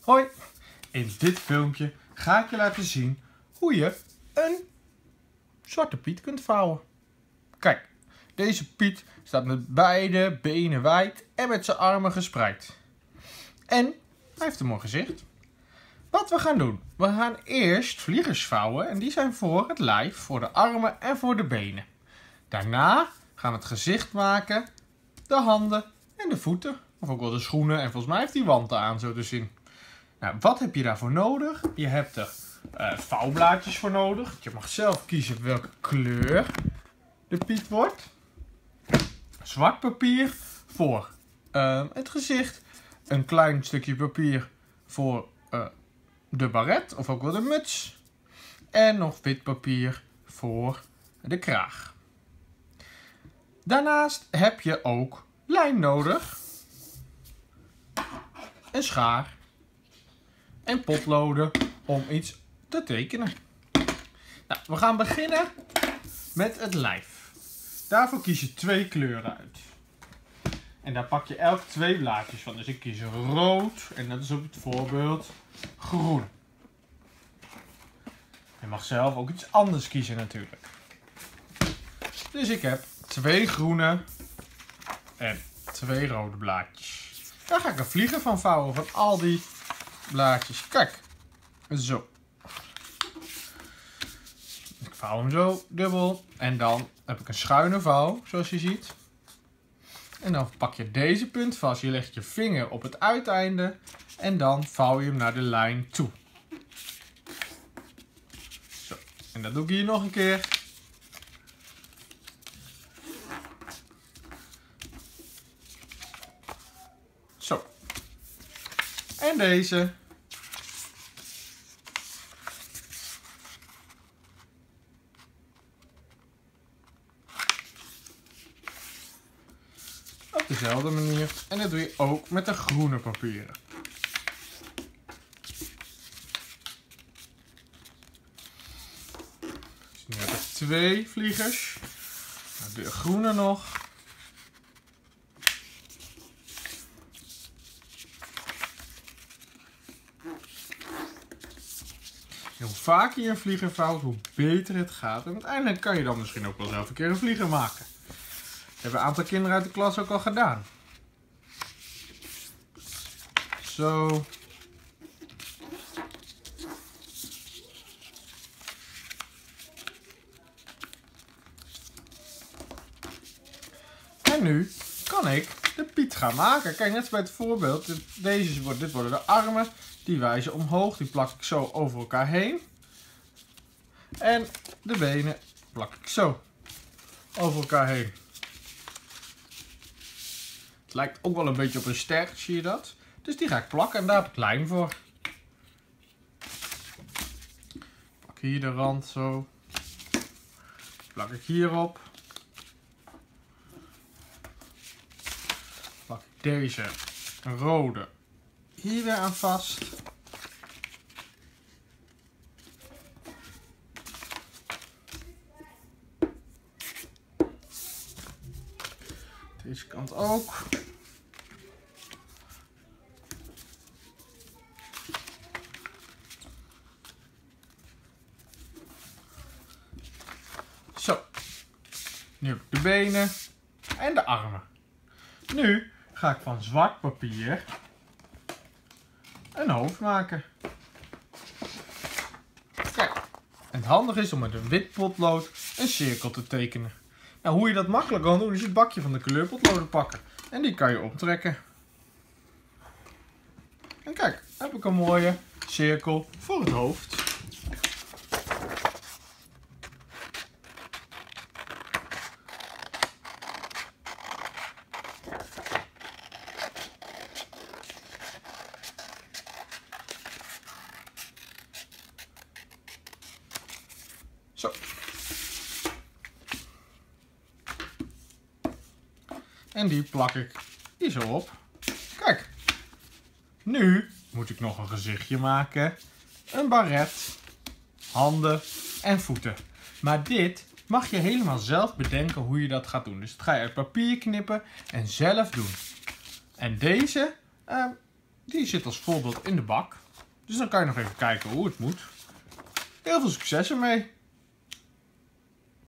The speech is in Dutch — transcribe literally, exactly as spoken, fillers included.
Hoi! In dit filmpje ga ik je laten zien hoe je een Zwarte Piet kunt vouwen. Kijk, deze Piet staat met beide benen wijd en met zijn armen gespreid. En hij heeft een mooi gezicht. Wat we gaan doen? We gaan eerst vliegers vouwen en die zijn voor het lijf, voor de armen en voor de benen. Daarna gaan we het gezicht maken, de handen en de voeten. Of ook wel de schoenen en volgens mij heeft hij wanten aan zo te zien. Nou, wat heb je daarvoor nodig? Je hebt er uh, vouwblaadjes voor nodig. Je mag zelf kiezen welke kleur de Piet wordt. Zwart papier voor uh, het gezicht. Een klein stukje papier voor uh, de baret of ook wel de muts. En nog wit papier voor de kraag. Daarnaast heb je ook lijm nodig. Een schaar. En potloden om iets te tekenen. Nou, we gaan beginnen met het lijf. Daarvoor kies je twee kleuren uit. En daar pak je elk twee blaadjes van. Dus ik kies rood en dat is op het voorbeeld groen. Je mag zelf ook iets anders kiezen natuurlijk. Dus ik heb twee groene en twee rode blaadjes. Daar ga ik een vlieger van vouwen van al die blaadjes. Kijk, zo. Ik vouw hem zo dubbel en dan heb ik een schuine vouw, zoals je ziet. En dan pak je deze punt vast. Je legt je vinger op het uiteinde en dan vouw je hem naar de lijn toe. Zo, en dat doe ik hier nog een keer. Zo. En deze. Op dezelfde manier. En dat doe je ook met de groene papieren. Dus nu heb ik twee vliegers. De groene nog. Hoe vaker je een vlieger vouwt, hoe beter het gaat. En uiteindelijk kan je dan misschien ook wel zelf een keer een vlieger maken. Dat hebben een aantal kinderen uit de klas ook al gedaan. Zo. En nu kan ik de Piet gaan maken. Kijk, net als bij het voorbeeld. Deze wordt, dit worden de armen. Die wijzen omhoog. Die plak ik zo over elkaar heen. En de benen plak ik zo over elkaar heen. Het lijkt ook wel een beetje op een ster, zie je dat? Dus die ga ik plakken en daar heb ik lijm voor. Pak hier de rand zo. Plak ik hierop. Plak ik deze rode hier weer aan vast. Deze kant ook. Zo. Nu heb ik de benen en de armen. Nu ga ik van zwart papier een hoofd maken. Kijk. En het handige is om met een wit potlood een cirkel te tekenen. Nou, hoe je dat makkelijk kan doen is het bakje van de kleurpotloden pakken. En die kan je optrekken. En kijk, dan heb ik een mooie cirkel voor het hoofd. Zo. En die plak ik hier zo op. Kijk. Nu moet ik nog een gezichtje maken. Een baret. Handen en voeten. Maar dit mag je helemaal zelf bedenken hoe je dat gaat doen. Dus dat ga je uit papier knippen en zelf doen. En deze uh, Die zit als voorbeeld in de bak. Dus dan kan je nog even kijken hoe het moet. Heel veel succes ermee!